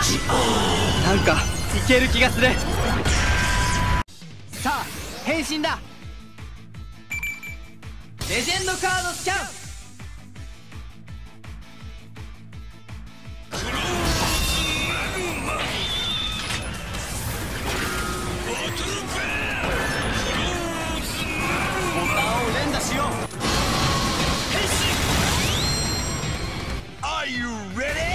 なんかいける気がする。さあ変身だ。レジェンドカードスキャン。ボタンを連打しよう。変身。 Are you ready?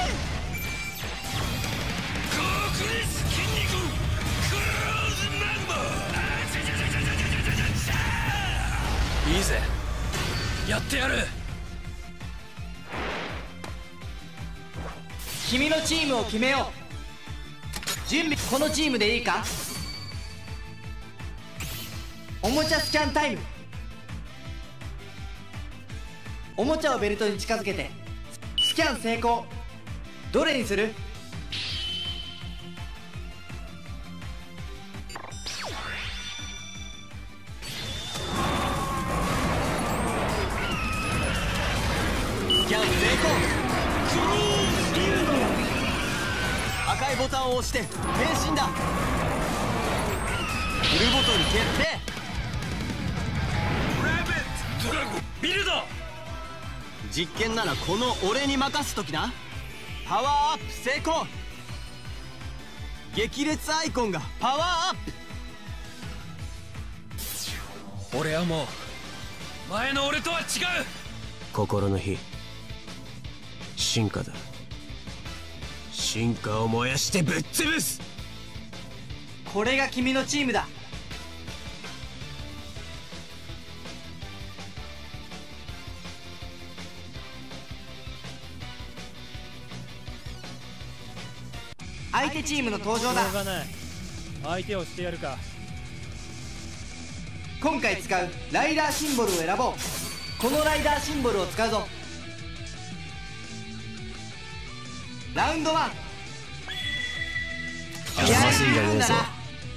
いいぜ、やってやる。 君のチームを決めよう。準備。このチームでいいか。おもちゃスキャンタイム。おもちゃをベルトに近づけてスキャン成功。どれにする？スキャン成功。赤いボタンを押して変身だ。フルボトル決定。 ドラゴンビルド。 実験ならこの俺に任すときな。パワーアップ成功。激烈アイコンがパワーアップ。 俺はもう前の俺とは違う。 心の火、進化だ。進化を燃やしてぶっ潰す。 これが君のチームだ。相手チームの登場だ。 しょうがない。相手をしてやるか。 今回使うライダーシンボルを選ぼう。このライダーシンボルを使うぞ。ラウンド1。気合い入れるんだな。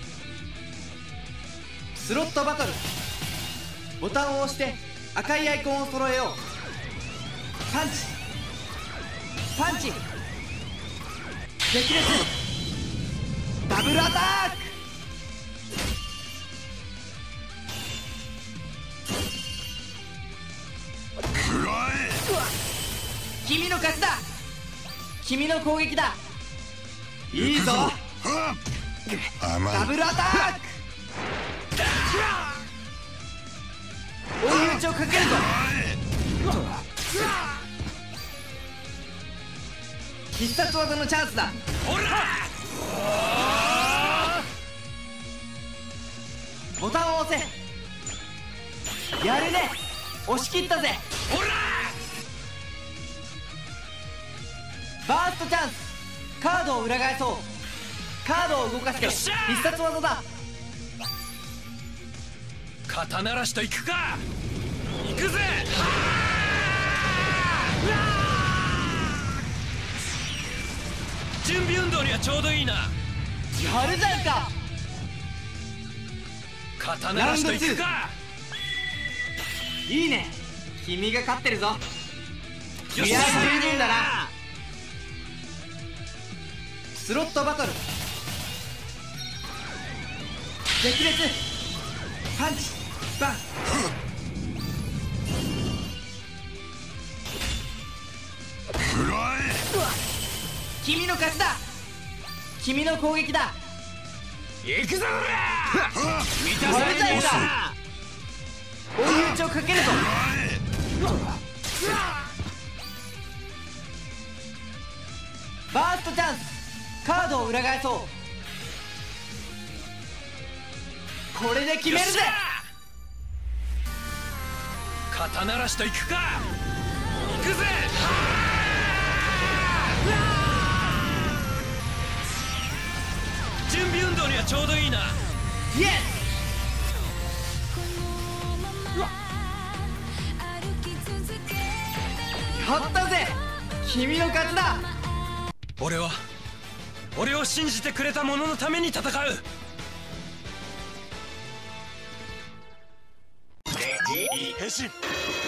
スロットバトル。ボタンを押して赤いアイコンを揃えよう。パンチパンチ。激烈ダブルアタック。君の勝ちだ。君の攻撃だ。いいぞ。ダブルアタック。追い打ちをかけるぞ。必殺技のチャンスだ。 ほらボタンを押せ。やるね。押し切ったぜ。 ほらバーストチャンス。カードを裏返そう。カードを動かして必殺技だ。 肩慣らしといくか。行くぜ。準備運動にはちょうどいいな。 やるじゃんか。 肩慣らしといくか。 いいね。君が勝ってるぞ。 よっ気合いしゃ入れるんだな。スロットバトル。激烈パンチバン。君の勝ちだ。君の攻撃だ。 行くぞほら。満たこれじゃんさか。追い打ちをかけるぞ。バーストチャンス。カードを裏返そう。これで決めるぜ。 肩慣らしといくか。行くぜ。準備運動にはちょうどいいな。 イエス。やったぜ。君の勝ちだ。 俺を信じてくれた者のために戦う。変身。